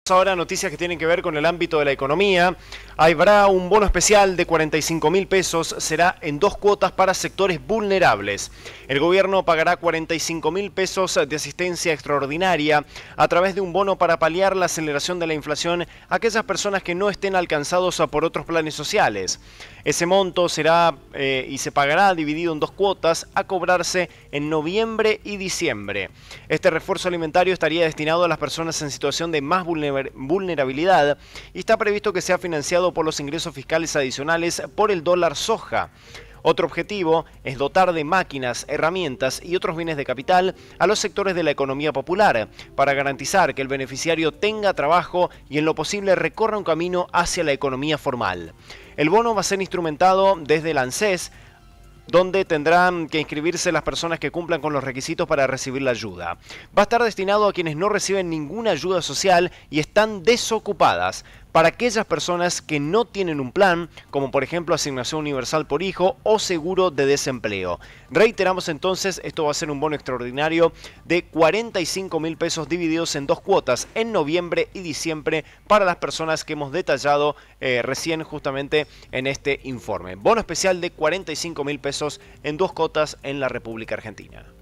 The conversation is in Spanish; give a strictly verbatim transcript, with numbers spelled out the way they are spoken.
Ahora noticias que tienen que ver con el ámbito de la economía. Habrá un bono especial de cuarenta y cinco mil pesos, será en dos cuotas para sectores vulnerables. El gobierno pagará cuarenta y cinco mil pesos de asistencia extraordinaria a través de un bono para paliar la aceleración de la inflación a aquellas personas que no estén alcanzados por otros planes sociales. Ese monto será eh, y se pagará dividido en dos cuotas a cobrarse en noviembre y diciembre. Este refuerzo alimentario estaría destinado a las personas en situación de más vulnerabilidad y está previsto que sea financiado por los ingresos fiscales adicionales por el dólar soja. Otro objetivo es dotar de máquinas, herramientas y otros bienes de capital a los sectores de la economía popular para garantizar que el beneficiario tenga trabajo y en lo posible recorra un camino hacia la economía formal. El bono va a ser instrumentado desde el ANSES, donde tendrán que inscribirse las personas que cumplan con los requisitos para recibir la ayuda. Va a estar destinado a quienes no reciben ninguna ayuda social y están desocupadas, para aquellas personas que no tienen un plan, como por ejemplo asignación universal por hijo o seguro de desempleo. Reiteramos entonces, esto va a ser un bono extraordinario de cuarenta y cinco mil pesos divididos en dos cuotas en noviembre y diciembre para las personas que hemos detallado eh, recién justamente en este informe. Bono especial de cuarenta y cinco mil pesos en dos cuotas en la República Argentina.